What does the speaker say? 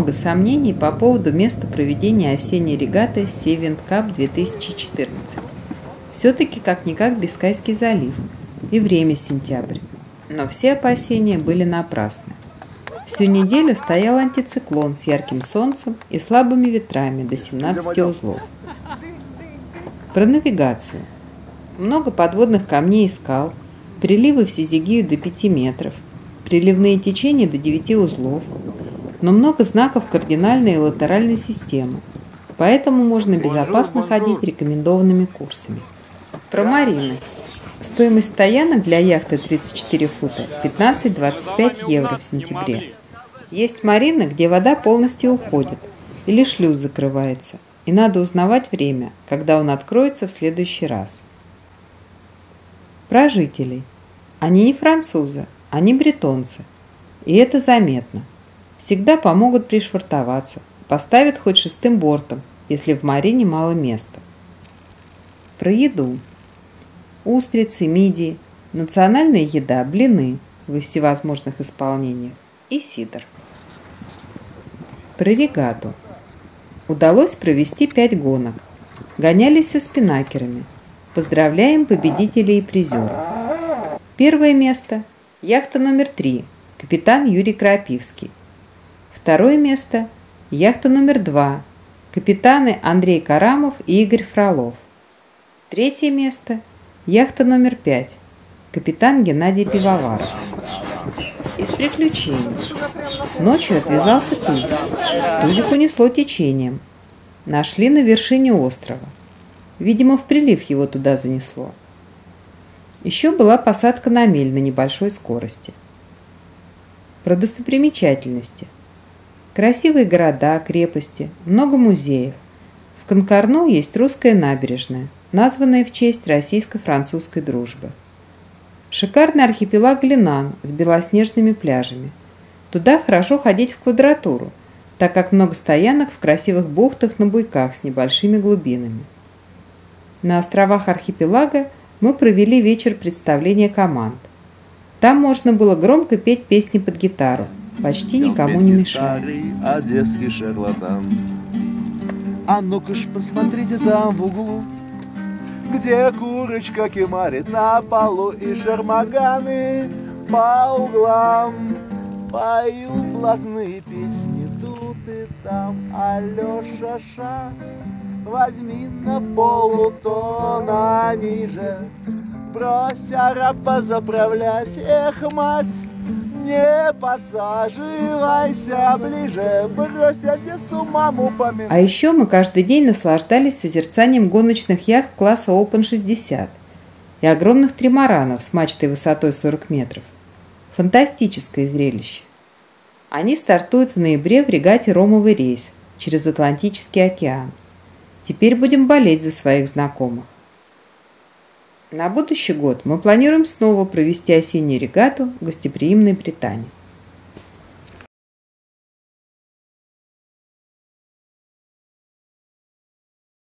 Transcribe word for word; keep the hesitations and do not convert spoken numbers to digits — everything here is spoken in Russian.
много сомнений по поводу места проведения осенней регаты Sea Wind Cup две тысячи четырнадцать. Все-таки как-никак Бискайский залив и время сентябрь. Но все опасения были напрасны. Всю неделю стоял антициклон с ярким солнцем и слабыми ветрами до семнадцати узлов. Про навигацию. Много подводных камней и скал, приливы в Сизигию до пяти метров, приливные течения до девяти узлов, но много знаков кардинальной и латеральной системы, поэтому можно безопасно ходить рекомендованными курсами. Про марины. Стоимость стоянок для яхты тридцать четыре фута пятнадцать - двадцать пять евро в сентябре. Есть марины, где вода полностью уходит или шлюз закрывается, и надо узнавать время, когда он откроется в следующий раз. Про жителей. Они не французы, они бретонцы, и это заметно. Всегда помогут пришвартоваться, поставят хоть шестым бортом, если в марине мало места. Про еду. Устрицы, мидии, национальная еда, блины во всевозможных исполнениях и сидр. Про регату. Удалось провести пять гонок. Гонялись со спинакерами. Поздравляем победителей и призеров. Первое место – яхта номер три, капитан Юрий Крапивский. Второе место – яхта номер два, капитаны Андрей Карамов и Игорь Фролов. Третье место – яхта номер пять, капитан Геннадий Пивоваров. Из приключений. Ночью отвязался тузик. Тузик унесло течением. Нашли на вершине острова. Видимо, в прилив его туда занесло. Еще была посадка на мель на небольшой скорости. Про достопримечательности. Красивые города, крепости, много музеев. В Конкарно есть русская набережная, названная в честь российско-французской дружбы. Шикарный архипелаг Линан с белоснежными пляжами. Туда хорошо ходить в квадратуру, так как много стоянок в красивых бухтах на буйках с небольшими глубинами. На островах архипелага мы провели вечер представления команд. Там можно было громко петь песни под гитару, почти никому не мешая. Одесский шарлатан. А ну-ка ж посмотрите там в углу, где курочка кемарит на полу, и шармаганы по углам поют блатные песни тут и там. Алеша, ша, возьми на полутона ниже, брось арапа заправлять, эх, мать, не подсаживайся ближе, брось Одессу маму помянуть. А еще мы каждый день наслаждались созерцанием гоночных яхт класса Open шестьдесят и огромных тримаранов с мачтой высотой сорок метров. Фантастическое зрелище. Они стартуют в ноябре в регате «Ромовый рейс» через Атлантический океан. Теперь будем болеть за своих знакомых. На будущий год мы планируем снова провести осеннюю регату в гостеприимной Британии.